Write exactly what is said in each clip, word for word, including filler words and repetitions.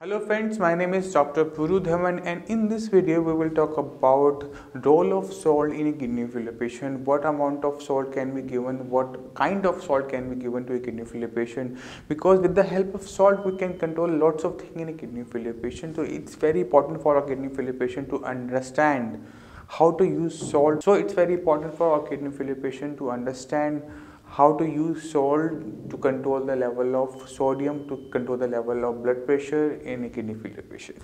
Hello friends, my name is Doctor Puru Dhawan, and in this video we will talk about role of salt in a kidney failure patient, what amount of salt can be given, what kind of salt can be given to a kidney failure patient, because with the help of salt we can control lots of things in a kidney failure patient. So it's very important for a kidney failure patient to understand how to use salt. So it's very important for our kidney failure patient to understand how to use salt to control the level of sodium, to control the level of blood pressure in a kidney failure patient.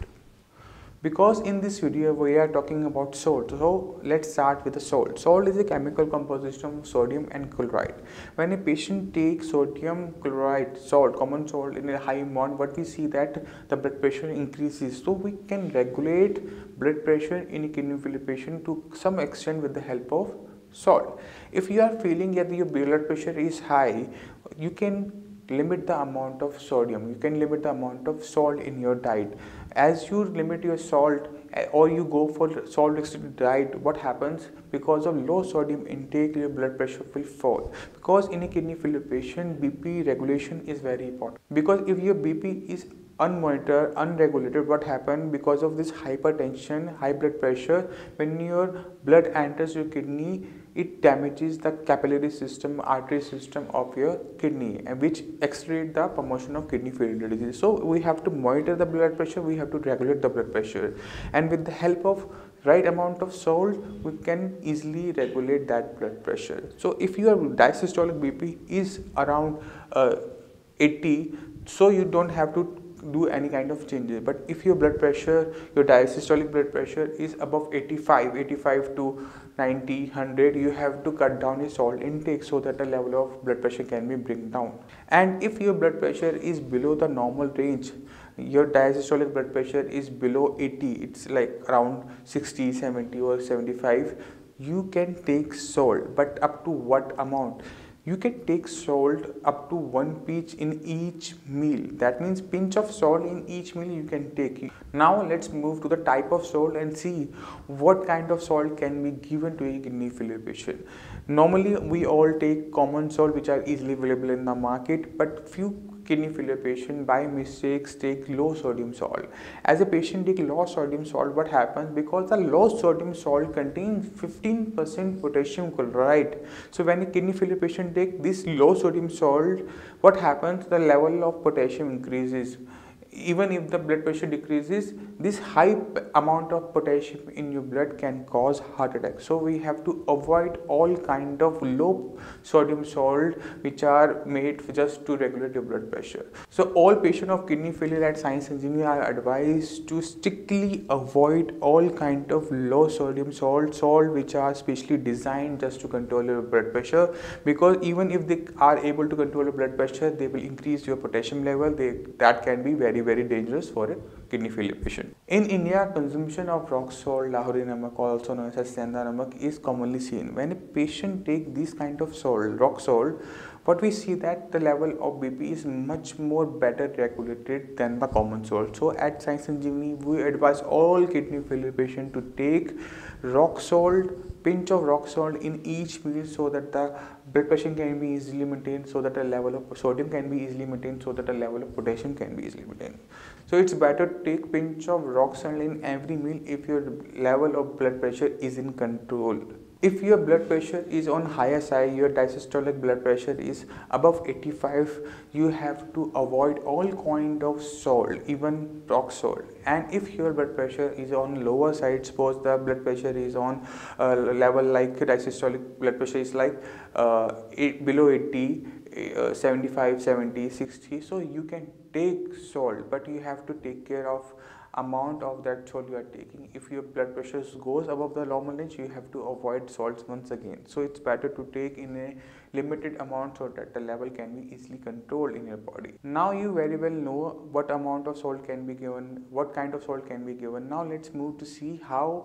Because in this video we are talking about salt, so let's start with the salt. Salt is a chemical composition of sodium and chloride. When a patient takes sodium chloride salt, common salt in a high amount, what we see that the blood pressure increases. So we can regulate blood pressure in a kidney failure patient to some extent with the help of salt. If you are feeling that your blood pressure is high, you can limit the amount of sodium, you can limit the amount of salt in your diet. As you limit your salt or you go for salt restricted diet, what happens? Because of low sodium intake, your blood pressure will fall. Because in a kidney failure patient, B P regulation is very important. Because if your B P is unmonitored, unregulated, what happens? Because of this hypertension, high blood pressure, when your blood enters your kidney, it damages the capillary system, artery system of your kidney, and which accelerate the promotion of kidney failure disease. So we have to monitor the blood pressure, we have to regulate the blood pressure, and with the help of right amount of salt we can easily regulate that blood pressure. So if your diastolic B P is around uh, eighty, so you don't have to do any kind of changes. But if your blood pressure, your diastolic blood pressure is above eighty-five, eighty-five to ninety, one hundred, you have to cut down your salt intake so that the level of blood pressure can be bring down. And if your blood pressure is below the normal range, your diastolic blood pressure is below eighty, it's like around sixty, seventy or seventy-five, you can take salt. But up to what amount? You can take salt up to one pinch in each meal. That means pinch of salt in each meal you can take. Now let's move to the type of salt and see what kind of salt can be given to a kidney failure patient. Normally we all take common salt which are easily available in the market, but few kidney failure patient by mistakes take low sodium salt. As a patient take low sodium salt, what happens? Because the low sodium salt contains fifteen percent potassium chloride. So when a kidney failure patient take this low sodium salt, what happens? The level of potassium increases. Even if the blood pressure decreases, this high amount of potassium in your blood can cause heart attack. So we have to avoid all kind of low sodium salt which are made just to regulate your blood pressure. So all patients of kidney failure at science engineering are advised to strictly avoid all kind of low sodium salt, salt which are specially designed just to control your blood pressure, because even if they are able to control your blood pressure, they will increase your potassium level. They, that can be very very dangerous for a kidney failure patient. In India, consumption of rock salt, Lahori namak, also known as senda namak, is commonly seen. When a patient take this kind of salt, rock salt, what we see that the level of B P is much more better regulated than the common salt. So at Science Engineering, we advise all kidney failure patients to take rock salt, pinch of rock salt in each meal so that the blood pressure can be easily maintained, so that the level of sodium can be easily maintained, so that the level of potassium can be easily maintained. So it's better to take pinch of rock salt in every meal if your level of blood pressure is in control. If your blood pressure is on higher side, your diastolic blood pressure is above eighty-five, you have to avoid all kind of salt, even rock salt. And if your blood pressure is on lower side, suppose the blood pressure is on a level like diastolic blood pressure is like uh, eight, below eighty, uh, seventy-five, seventy, sixty, so you can take salt, but you have to take care of amount of that salt you are taking. If your blood pressure goes above the normal range, you have to avoid salts once again. So it's better to take in a limited amount so that the level can be easily controlled in your body. Now you very well know what amount of salt can be given, what kind of salt can be given. Now let's move to see how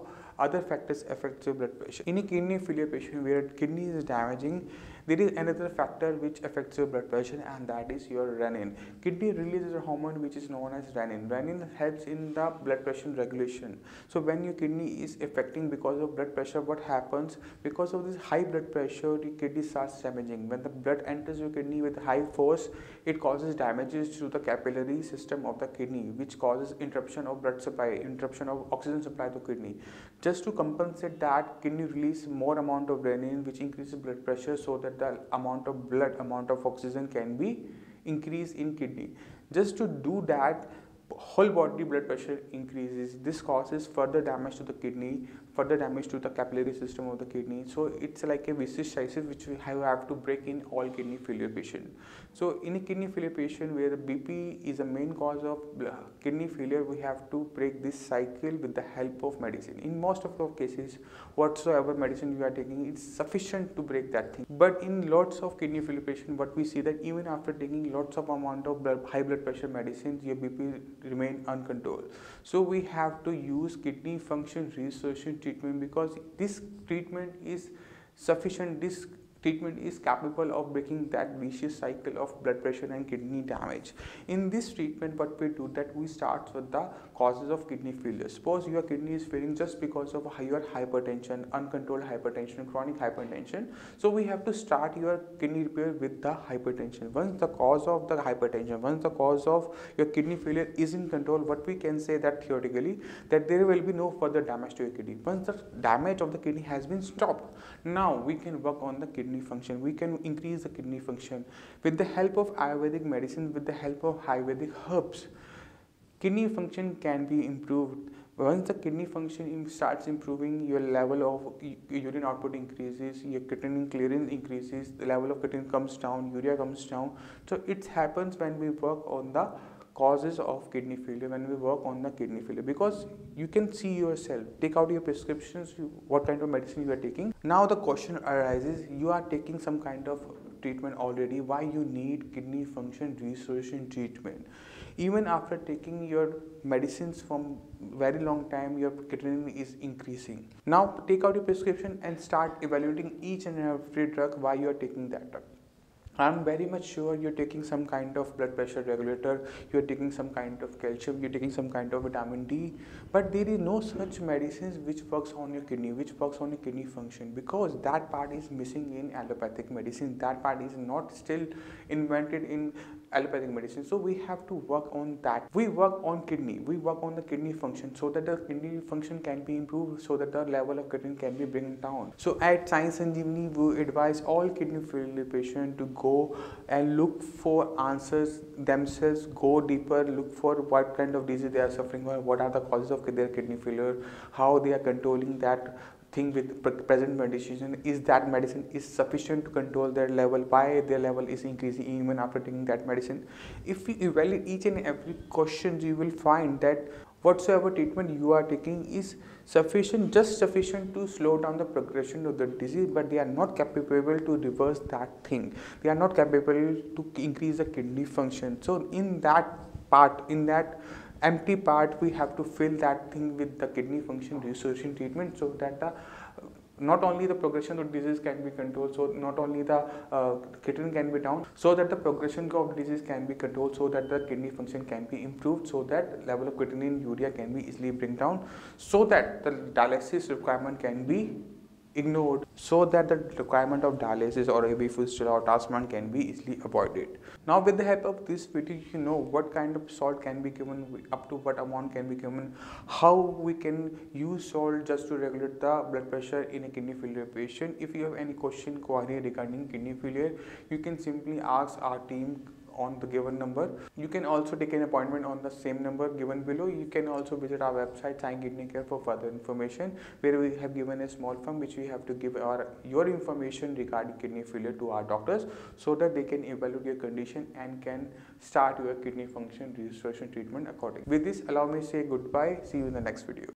other factors affect your blood pressure. In a kidney failure patient where kidney is damaging, there is another factor which affects your blood pressure, and that is your renin. Kidney releases a hormone which is known as renin. Renin helps in the blood pressure regulation. So when your kidney is affecting because of blood pressure, what happens? Because of this high blood pressure, the kidney starts damaging. When the blood enters your kidney with high force, it causes damages to the capillary system of the kidney, which causes interruption of blood supply, interruption of oxygen supply to kidney. Just to compensate that, kidney release more amount of renin, which increases blood pressure, so that the amount of blood, amount of oxygen can be increased in kidney. Just to do that, whole body blood pressure increases. This causes further damage to the kidney, further damage to the capillary system of the kidney. So it's like a vicious cycle which we have to break in all kidney failure patient. So in a kidney failure patient where the B P is a main cause of kidney failure, we have to break this cycle with the help of medicine. In most of the cases, whatsoever medicine you are taking, it's sufficient to break that thing. But in lots of kidney failure patient, what we see that even after taking lots of amount of blood, high blood pressure medicines, your B P remain uncontrolled. So we have to use kidney function restoration treatment, because this treatment is sufficient. This treatment is capable of breaking that vicious cycle of blood pressure and kidney damage. In this treatment, what we do that we start with the causes of kidney failure. Suppose your kidney is failing just because of higher hypertension, uncontrolled hypertension, chronic hypertension. So we have to start your kidney repair with the hypertension. Once the cause of the hypertension, once the cause of your kidney failure is in control, what we can say that theoretically that there will be no further damage to your kidney. Once the damage of the kidney has been stopped, now we can work on the kidney function. We can increase the kidney function with the help of Ayurvedic medicine, with the help of Ayurvedic herbs. Kidney function can be improved. Once the kidney function starts improving, your level of urine output increases, your creatinine clearance increases, the level of creatinine comes down, urea comes down. So it happens when we work on the causes of kidney failure, when we work on the kidney failure, because you can see yourself, take out your prescriptions, what kind of medicine you are taking. Now the question arises, you are taking some kind of treatment already, why you need kidney function restoration treatment? Even after taking your medicines from very long time, your creatinine is increasing. Now take out your prescription and start evaluating each and every drug why you are taking that drug. I'm very much sure you're taking some kind of blood pressure regulator, you're taking some kind of calcium, you're taking some kind of vitamin D, but there is no such medicines which works on your kidney, which works on your kidney function, because that part is missing in allopathic medicine. That part is not still invented in allopathic medicine. So we have to work on that. We work on kidney, we work on the kidney function, so that the kidney function can be improved, so that the level of creatinine can be bring down. So at Science Sanjeevani, we advise all kidney failure patients to go and look for answers themselves, go deeper, look for what kind of disease they are suffering from, what are the causes of their kidney failure, how they are controlling that thing with present medication. Is that medicine is sufficient to control their level, why their level is increasing even after taking that medicine. If you evaluate each and every question, you will find that whatsoever treatment you are taking is sufficient, just sufficient to slow down the progression of the disease, but they are not capable to reverse that thing. They are not capable to increase the kidney function. So in that part, in that empty part, we have to fill that thing with the kidney function restoration treatment, so that the not only the progression of disease can be controlled, so not only the uh, creatinine can be down, so that the progression of disease can be controlled, so that the kidney function can be improved, so that level of creatinine, urea can be easily bring down, so that the dialysis requirement can be ignored, so that the requirement of dialysis or A V fistula or transplant can be easily avoided. Now with the help of this video, you know what kind of salt can be given, up to what amount can be given, how we can use salt just to regulate the blood pressure in a kidney failure patient. If you have any question, query regarding kidney failure, you can simply ask our team on the given number. You can also take an appointment on the same number given below. You can also visit our website Sai Kidney Care for further information, where we have given a small form which we have to give our your information regarding kidney failure to our doctors, so that they can evaluate your condition and can start your kidney function restoration treatment accordingly. With this, allow me to say goodbye. See you in the next video.